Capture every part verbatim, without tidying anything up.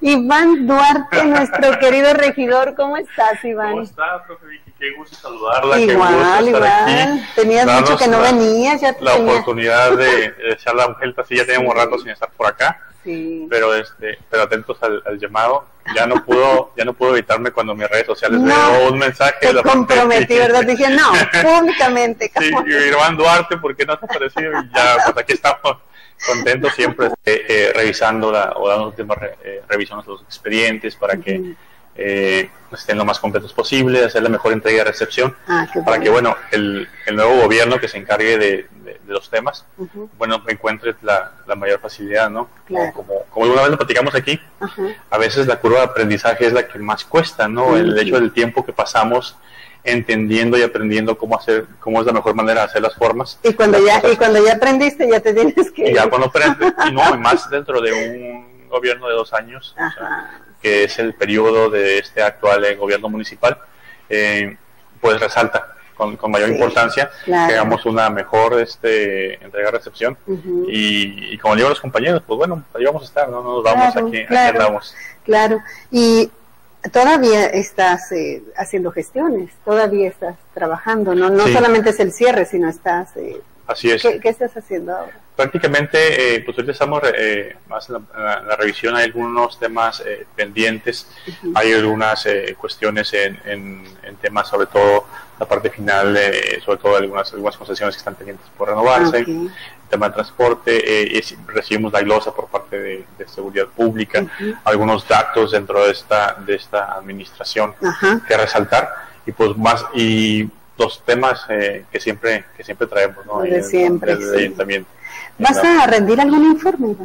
Iván Duarte, nuestro querido regidor. ¿Cómo estás, Iván? ¿Cómo estás, profe Vicky? Qué gusto saludarla. Igual, qué gusto estar igual. Aquí. Tenías Darnos mucho que no la, venías. Ya te la tenía... oportunidad de, de echar la vuelta. Sí, ya teníamos sí. rato sin estar por acá. Sí. Pero este, pero atentos al, al llamado. Ya no pudo, ya no pudo evitarme cuando en mis redes sociales no, veo un mensaje. Te comprometí, ¿verdad? Dije, no, públicamente. Sí, Iván Duarte, ¿por qué no te ha aparecido? Y ya, pues aquí estamos contentos siempre eh, eh, revisando la, o dando últimas re, eh, revisiones de los expedientes para que uh-huh. eh, estén lo más completos posible, hacer la mejor entrega de recepción, ah, para bueno. que bueno el, el nuevo gobierno que se encargue de, de, de los temas, uh-huh. bueno, encuentre la, la mayor facilidad, ¿no? Claro. Como, como una vez lo platicamos aquí, uh-huh. a veces la curva de aprendizaje es la que más cuesta, ¿no? Uh-huh. El hecho del tiempo que pasamos entendiendo y aprendiendo cómo hacer, cómo es la mejor manera de hacer las formas. Y cuando ya cosas. y cuando ya aprendiste, ya te tienes que... Y ya cuando aprendes, y no, y más dentro de un gobierno de dos años, o sea, que es el periodo de este actual eh, gobierno municipal, eh, pues resalta con, con mayor sí, importancia claro. que hagamos una mejor este entrega-recepción. Uh-huh. y, y como digo a los compañeros, pues bueno, ahí vamos a estar, no, no nos vamos, claro, aquí, claro, aquí andamos. Claro, y todavía estás eh, haciendo gestiones, todavía estás trabajando, no no sí. solamente es el cierre, sino estás... Eh, Así es. ¿Qué, ¿Qué estás haciendo ahora? Prácticamente, eh, pues ahorita estamos eh, más en la, en, la, en la revisión, hay algunos temas eh, pendientes, uh-huh. hay algunas eh, cuestiones en, en, en temas, sobre todo la parte final, eh, sobre todo algunas, algunas concesiones que están pendientes por renovarse, okay. el tema de transporte, eh, y recibimos la glosa por parte de, de seguridad pública, uh-huh. algunos datos dentro de esta, de esta administración uh-huh. que resaltar, y pues más, y los temas eh, que siempre que siempre traemos, ¿no? De siempre, el, el, sí. ayuntamiento. ¿Vas a rendir algún informe?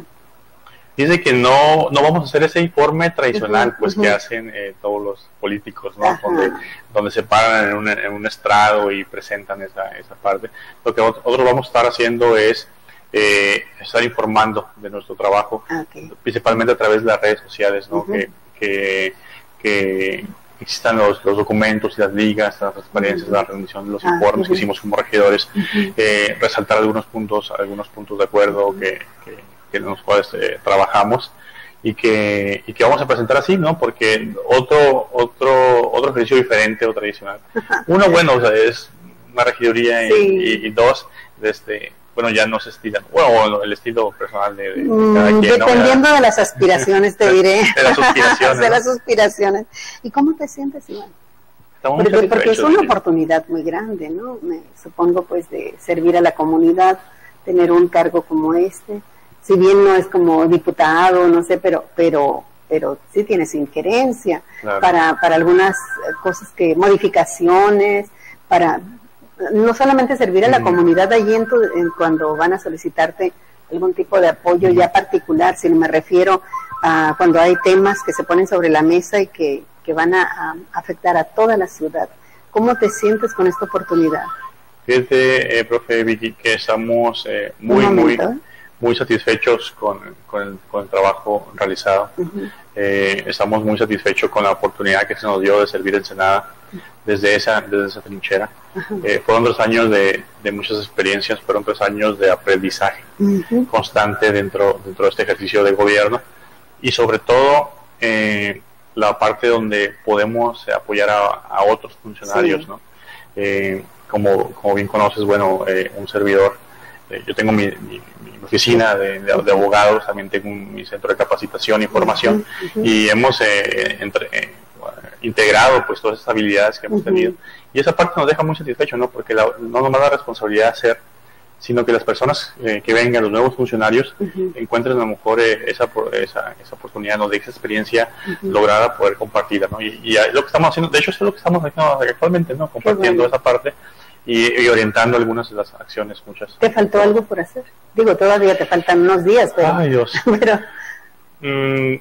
Dice que no no vamos a hacer ese informe tradicional, uh-huh, pues uh-huh. que hacen eh, todos los políticos, ¿no? Uh-huh. Donde, donde se paran en un, en un estrado y presentan esa, esa parte. Lo que nosotros vamos a estar haciendo es eh, estar informando de nuestro trabajo, okay. principalmente a través de las redes sociales, ¿no? Uh-huh. que, que, que existan los, los documentos y las ligas, las transparencias, uh-huh. la rendición de los ah, informes uh-huh. que hicimos como regidores, uh-huh. eh, resaltar algunos puntos, algunos puntos de acuerdo uh-huh. que, que, que en los cuales eh, trabajamos y que, y que vamos a presentar así, ¿no? Porque otro, otro, otro ejercicio diferente o tradicional. Uh-huh. Uno, bueno, o sea, es una regiduría sí. y, y, y dos, este, bueno, ya no se estilan, bueno, el estilo personal de, de mm, cada quien, dependiendo ¿no? de las aspiraciones, te diré. De las aspiraciones. de las aspiraciones. ¿Y cómo te sientes, Iván? Porque, porque es una oportunidad muy grande, ¿no? Me supongo, pues, de servir a la comunidad, tener un cargo como este. Si bien no es como diputado, no sé, pero pero pero sí tienes injerencia claro. para, para algunas cosas, que modificaciones, para... no solamente servir a la comunidad allí en tu, en cuando van a solicitarte algún tipo de apoyo ya particular, sino me refiero a cuando hay temas que se ponen sobre la mesa y que, que van a, a afectar a toda la ciudad. ¿Cómo te sientes con esta oportunidad? Fíjate, eh, profe Vicky, que estamos eh, muy, muy, muy satisfechos con, con, el, con el trabajo realizado. Uh-huh. eh, estamos muy satisfechos con la oportunidad que se nos dio de servir el Senado desde esa, desde esa trinchera. Uh-huh. Eh, fueron tres años de, de muchas experiencias, fueron tres años de aprendizaje uh-huh. constante dentro, dentro de este ejercicio de gobierno, y sobre todo eh, la parte donde podemos apoyar a, a otros funcionarios, sí. ¿no? Eh, como, como bien conoces, bueno, eh, un servidor, eh, yo tengo mi, mi, mi oficina de, de, de abogados, también tengo un, mi centro de capacitación y formación, uh-huh. y hemos eh, entre, eh, integrado pues todas esas habilidades que hemos uh-huh. tenido, y esa parte nos deja muy satisfechos, ¿no? Porque la, no nos da la responsabilidad de hacer, sino que las personas eh, que vengan, los nuevos funcionarios, uh-huh. encuentren a lo mejor eh, esa, esa esa oportunidad, ¿no? De esa experiencia uh-huh. lograda, poder compartirla, ¿no? Y, y lo que estamos haciendo, de hecho es lo que estamos haciendo actualmente, ¿no? Compartiendo bueno. esa parte y, y orientando algunas de las acciones, muchas. ¿Te faltó algo por hacer? Digo, todavía te faltan unos días, pero... Ay, Dios. pero... Mm,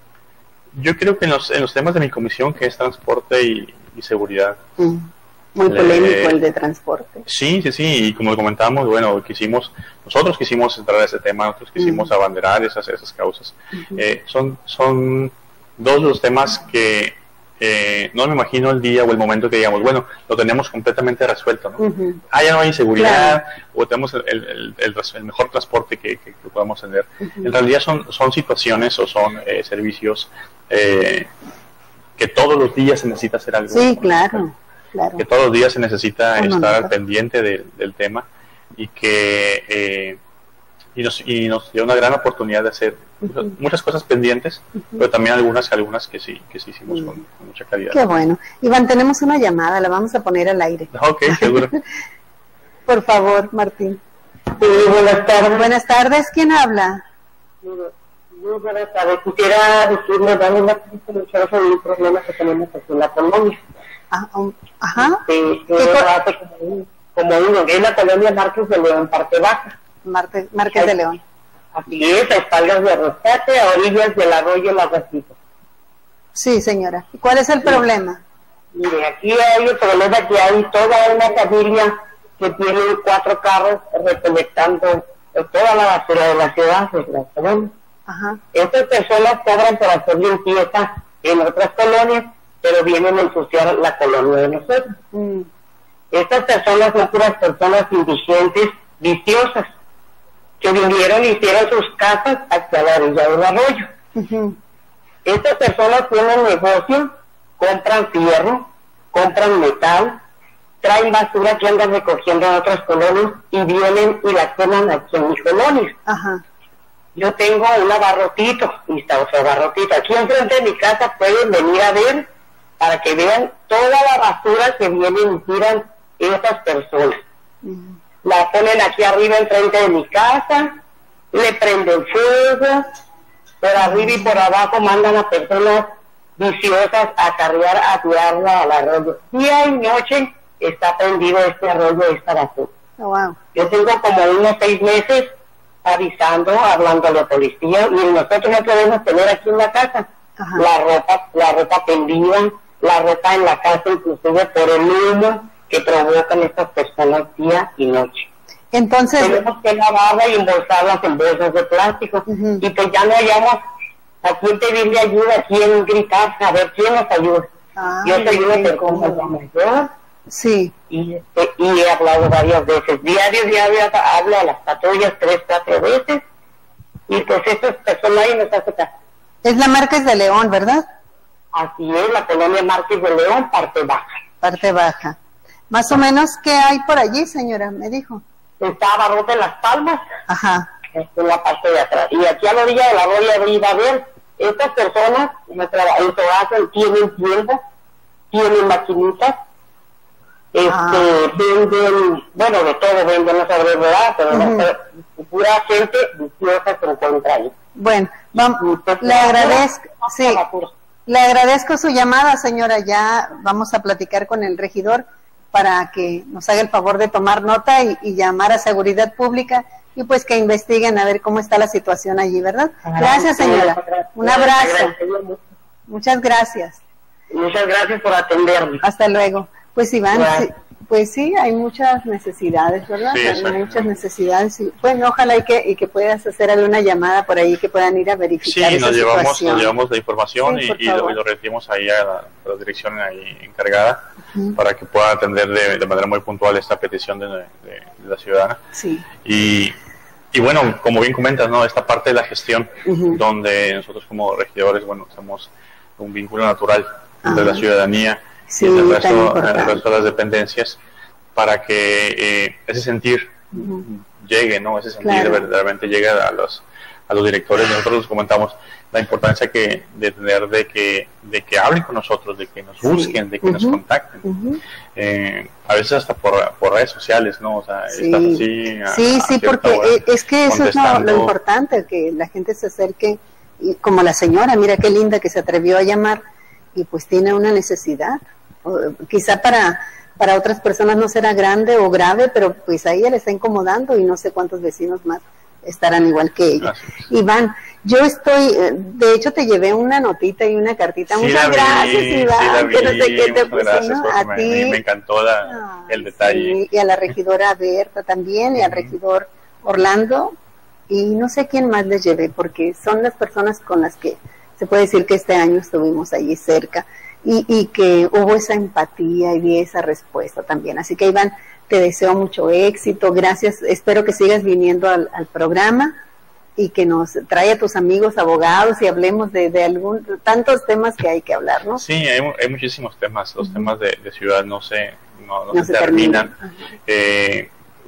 yo creo que en los, en los temas de mi comisión, que es transporte y, y seguridad. Mm. Muy polémico eh, el de transporte. Sí, sí, sí, y como comentábamos, bueno, quisimos, nosotros quisimos entrar a ese tema, nosotros quisimos uh-huh. abanderar esas, esas causas. Uh-huh. Eh, son, son dos de los temas que eh, no me imagino el día o el momento que digamos, bueno, lo tenemos completamente resuelto, ¿no? Uh-huh. Ah, ya no hay inseguridad, claro, o tenemos el, el, el, el mejor transporte que, que, que podamos tener. Uh-huh. En realidad son, son situaciones o son eh, servicios eh, que todos los días se necesita hacer algo. Sí, claro, claro. Que todos los días se necesita oh, estar no, al pendiente de, del tema y que eh, y nos, y nos dio una gran oportunidad de hacer uh-huh. muchas cosas pendientes, uh-huh. pero también algunas algunas que sí que sí hicimos uh-huh. con, con mucha calidad. Qué bueno. Iván, tenemos una llamada, la vamos a poner al aire. Ok, seguro. Por favor, Martín. Sí, buenas tardes. Buenas tardes, ¿quién habla? Muy buenas tardes. Quisiera decirle, darle una solución sobre un problema que tenemos aquí en la colonia. Ah, um, ajá. Sí, que hace como un, como uno, en la colonia Márquez de León, parte baja. Marte, Márquez de León. Así es, a espaldas de Rescate, a orillas del arroyo La Gatita. Sí, señora. ¿Y cuál es el sí. problema? Mire, aquí hay el problema que hay toda una familia que tiene cuatro carros recolectando toda la basura de la ciudad, de la colonia. Ajá. Estas personas cobran por hacer limpieza en otras colonias, pero vienen a ensuciar la colonia de nosotros. Mm. Estas personas son puras personas indigentes, viciosas, que vinieron y hicieron sus casas hacia la orilla del arroyo. Uh-huh. Estas personas tienen negocio, compran fierro, compran metal, traen basura que andan recogiendo en otras colonias y vienen y la queman aquí en mi colonia. Uh-huh. Yo tengo un abarrotito, y está otro abarrotito. Aquí enfrente de mi casa pueden venir a ver para que vean toda la basura que vienen y tiran estas personas. Uh-huh. La ponen aquí arriba enfrente de mi casa, le prenden fuego, por arriba y por abajo mandan a personas viciosas a cargar, a tirarla al arroyo. Día y noche está prendido este arroyo, esta basura. Oh, wow. Yo tengo como unos seis meses avisando, hablando a la policía, y nosotros no podemos tener aquí en la casa Ajá. la ropa, la ropa tendida, la ropa en la casa, inclusive por el humo que provocan estas personas día y noche. Entonces tenemos que lavarlas y embolsarlas en bolsas de plástico uh-huh. y pues ya no hallamos a quién pedirle ayuda, a quién gritar, a ver quién nos ayuda. Ah, yo soy una persona mayor sí. y, este, y he hablado varias veces, diario, diario hablo a las patrullas tres, cuatro veces y pues estas personas ahí nos hace caso. Es la Márquez de León, ¿verdad? Así es, la colonia Márquez de León, parte baja. Parte baja. Más o menos, ¿qué hay por allí, señora? Me dijo. Está Abarrote en Las Palmas, Ajá. en la parte de atrás. Y aquí a la orilla de la orilla arriba, a ver, estas personas en trabajo tienen tiempo, tienen maquinitas, este, ah. venden, bueno, de todo venden, no sabré verdad, pero uh-huh. la pura gente viciosa se encuentra ahí. Bueno, vamos, le agradezco, sí, le agradezco su llamada, señora. Ya vamos a platicar con el regidor para que nos haga el favor de tomar nota y, y llamar a Seguridad Pública y pues que investiguen a ver cómo está la situación allí, ¿verdad? Gracias, señora. Un abrazo. Muchas gracias. Muchas gracias por atenderme. Hasta luego. Pues Iván, sí, pues sí, hay muchas necesidades, ¿verdad? Sí, hay muchas necesidades. Y, bueno, ojalá y que, y que puedas hacer alguna llamada por ahí que puedan ir a verificar sí, esa nos llevamos, situación. nos llevamos la información sí, y, y, lo, y lo repetimos ahí a la, a la dirección ahí encargada uh-huh. para que pueda atender de, de manera muy puntual esta petición de, de, de la ciudadana. Sí. Y, y bueno, como bien comentas, ¿no? Esta parte de la gestión uh-huh. donde nosotros como regidores, bueno, somos un vínculo natural entre uh-huh. la ciudadanía sí, y el resto, el resto de las dependencias para que eh, ese sentir uh-huh. llegue, ¿no? Ese sentir claro. verdaderamente llegue a los a los directores. Nosotros les comentamos la importancia que de tener de que de que hablen con nosotros, de que nos sí. busquen, de que uh-huh. nos contacten. Uh-huh. Eh, a veces hasta por, por redes sociales, ¿no? O sea, sí. estás así. A, sí, a sí, porque es que eso es lo, lo importante, que la gente se acerque, y como la señora, mira qué linda que se atrevió a llamar y pues tiene una necesidad. O, quizá para para otras personas no será grande o grave, pero pues a ella le está incomodando y no sé cuántos vecinos más estarán igual que ella. Gracias. Iván, yo estoy, de hecho te llevé una notita y una cartita. Sí, muchas vi, gracias, Iván, sí vi, que no sé qué te puse, gracias, ¿no? A me, ti. Me encantó la, ah, el detalle. Sí, y a la regidora Berta también, y al regidor Orlando, y no sé quién más les llevé, porque son las personas con las que se puede decir que este año estuvimos allí cerca. y, y que hubo esa empatía y vi esa respuesta también. Así que Iván, te deseo mucho éxito, gracias, espero que sigas viniendo al, al programa y que nos traiga a tus amigos abogados y hablemos de, de algún tantos temas que hay que hablar, ¿no? Sí, hay, hay muchísimos temas, los uh-huh. temas de, de ciudad no se, no, no no se, se terminan. termina. uh-huh. eh,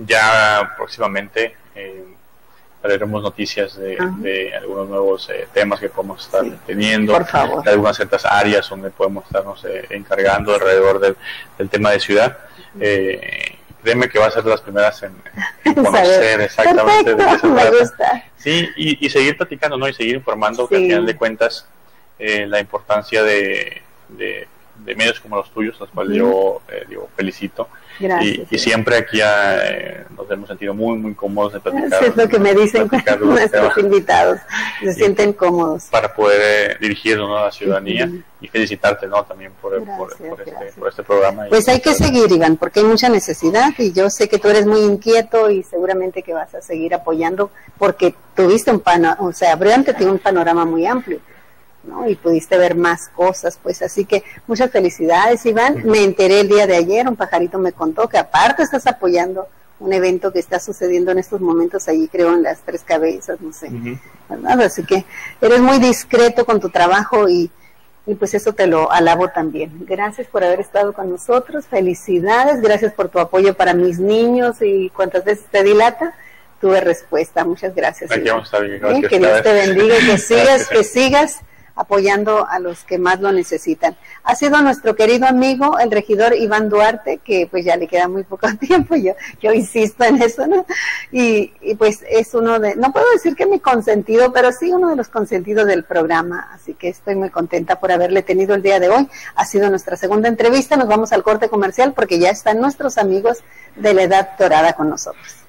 ya próximamente eh, traeremos noticias de, uh-huh. de algunos nuevos eh, temas que podemos estar sí. teniendo, por favor. De algunas ciertas áreas donde podemos estarnos eh, encargando alrededor del, del tema de ciudad. Uh-huh. eh, Créeme que va a ser de las primeras en, en conocer exactamente Perfecto, de qué se me trata. gusta. Sí, y, y seguir platicando, ¿no? Y seguir informando, sí. que al final de cuentas eh, la importancia de, de, de medios como los tuyos, los cuales sí. yo eh, digo, felicito. Gracias. Y, y siempre aquí eh, nos hemos sentido muy, muy cómodos de platicar. Eso es lo que me dicen nuestros invitados, se y sienten cómodos. Para poder eh, dirigirnos, ¿no? a la ciudadanía uh-huh. y felicitarte, ¿no? También por, gracias, por, por, este, por este programa. Pues hay que seguir, Iván, porque hay mucha necesidad y yo sé que tú eres muy inquieto y seguramente que vas a seguir apoyando porque tuviste un panorama, o sea, abrió ante ti un panorama muy amplio, ¿no? Y pudiste ver más cosas, pues así que muchas felicidades, Iván. Uh-huh. Me enteré el día de ayer, un pajarito me contó que aparte estás apoyando un evento que está sucediendo en estos momentos allí, creo, en las Tres Cabezas, no sé, uh-huh. ¿verdad? Así que eres muy discreto con tu trabajo y, y pues eso te lo alabo también. Gracias por haber estado con nosotros, felicidades, gracias por tu apoyo para mis niños y cuántas veces te dilata. Tuve respuesta, muchas gracias. Aquí vamos a estar bien, gracias, ¿Eh? Que Dios te bendiga y que sigas, que sigas apoyando a los que más lo necesitan. Ha sido nuestro querido amigo, el regidor Iván Duarte, que pues ya le queda muy poco tiempo, yo, yo insisto en eso, ¿no? Y, y pues es uno de, no puedo decir que mi consentido, pero sí uno de los consentidos del programa, así que estoy muy contenta por haberle tenido el día de hoy. Ha sido nuestra segunda entrevista, nos vamos al corte comercial porque ya están nuestros amigos de la Edad Dorada con nosotros.